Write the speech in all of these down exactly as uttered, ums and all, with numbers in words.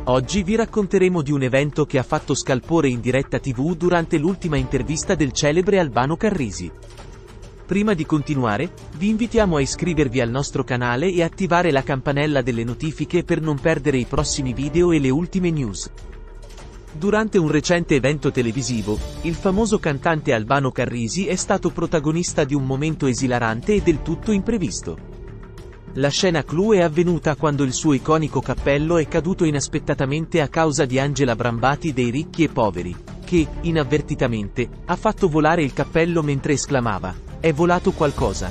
Oggi vi racconteremo di un evento che ha fatto scalpore in diretta tivù durante l'ultima intervista del celebre Albano Carrisi. Prima di continuare, vi invitiamo a iscrivervi al nostro canale e attivare la campanella delle notifiche per non perdere i prossimi video e le ultime news. Durante un recente evento televisivo, il famoso cantante Albano Carrisi è stato protagonista di un momento esilarante e del tutto imprevisto. La scena clou è avvenuta quando il suo iconico cappello è caduto inaspettatamente a causa di Angela Brambati dei Ricchi e Poveri, che, inavvertitamente, ha fatto volare il cappello mentre esclamava: "È volato qualcosa".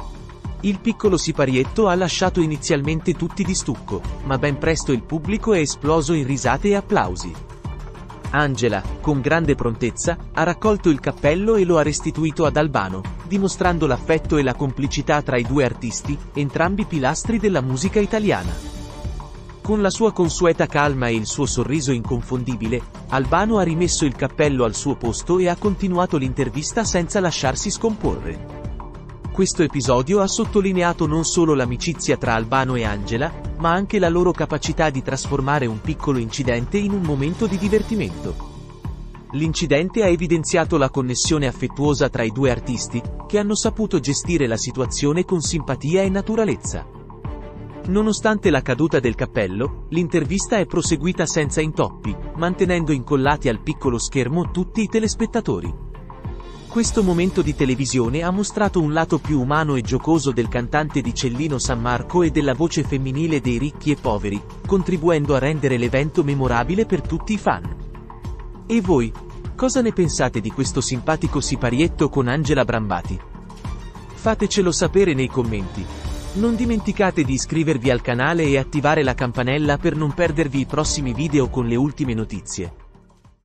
Il piccolo siparietto ha lasciato inizialmente tutti di stucco, ma ben presto il pubblico è esploso in risate e applausi. Angela, con grande prontezza, ha raccolto il cappello e lo ha restituito ad Albano, dimostrando l'affetto e la complicità tra i due artisti, entrambi pilastri della musica italiana. Con la sua consueta calma e il suo sorriso inconfondibile, Albano ha rimesso il cappello al suo posto e ha continuato l'intervista senza lasciarsi scomporre. Questo episodio ha sottolineato non solo l'amicizia tra Albano e Angela, ma anche la loro capacità di trasformare un piccolo incidente in un momento di divertimento. L'incidente ha evidenziato la connessione affettuosa tra i due artisti, che hanno saputo gestire la situazione con simpatia e naturalezza. Nonostante la caduta del cappello, l'intervista è proseguita senza intoppi, mantenendo incollati al piccolo schermo tutti i telespettatori. Questo momento di televisione ha mostrato un lato più umano e giocoso del cantante di Cellino Sammarco e della voce femminile dei Ricchi e Poveri, contribuendo a rendere l'evento memorabile per tutti i fan. E voi? Cosa ne pensate di questo simpatico siparietto con Angela Brambati? Fatecelo sapere nei commenti. Non dimenticate di iscrivervi al canale e attivare la campanella per non perdervi i prossimi video con le ultime notizie.